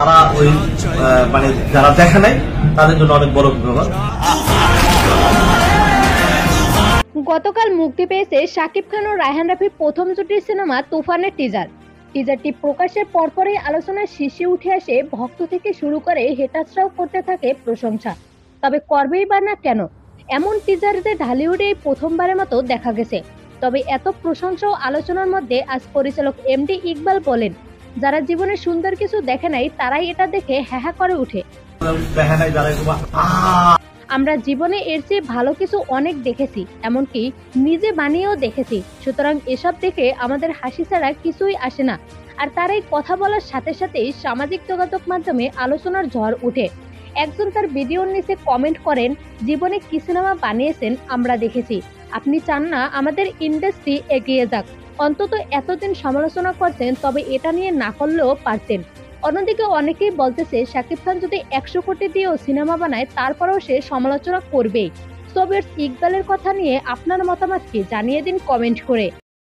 তারা ওই মানে যারা দেখে নাই তাদের জন্য অনেক বড় বিপদ। গতকাল মুক্তি পেয়েছে শাকিব খান ও রায়হান রাফির প্রথম জুটির সিনেমা তুফানের টিজারটি প্রকাশের পরপরই আলোচনার শীর্ষে উঠে আসে ভক্ত থেকে শুরু করে হেটার্সরাও করতে থাকে প্রশংসা। তবে করবেই বা না কেন, এমন টিজারদের ঢালিউডে প্রথমবারের মতো দেখা গেছে। তবে এত প্রশংসা ও আলোচনার মধ্যে আজ পরিচালক এমডি ইকবাল বলেন, যারা জীবনে সুন্দর কিছু দেখে নাই তারাই এটা দেখে হ্যাঁ করে উঠে। আমরা জীবনে এর চেয়ে ভালো কিছু অনেক দেখেছি, এমনকি নিজে বানিয়েও দেখেছি। সুতরাং এসব দেখে আমাদের হাসি ছাড়া কিছুই আসে না। আর তার এই কথা বলার সাথে সাথেই সামাজিক যোগাযোগ মাধ্যমে আলোচনার ঝড় উঠে। একজন তার ভিডিওর নিচে কমেন্ট করেন, জীবনে কি সিনেমা বানিয়েছেন আমরা দেখেছি, আপনি চান না আমাদের ইন্ডাস্ট্রি এগিয়ে যাক? অন্তত এতদিন সমালোচনা করছেন, তবে এটা নিয়ে না করলেও পারতেন। অন্যদিকে অনেকেই বলতেছে, শাকিব খান যদি 100 কোটি দিয়েও সিনেমা বানায় তারপরেও সে সমালোচনা করবেই। সো ভিউয়ার্স, ইকবালের কথা নিয়ে আপনার মতামত কি জানিয়ে দিন কমেন্ট করে।